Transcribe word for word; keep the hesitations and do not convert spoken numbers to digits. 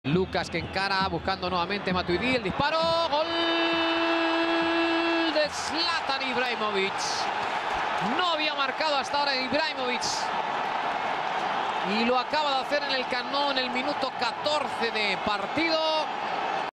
Lucas que encara, buscando nuevamente Matuidi, el disparo, gol de Zlatan Ibrahimovic. No había marcado hasta ahora Ibrahimovic y lo acaba de hacer en el Camp Nou en el minuto catorce de partido.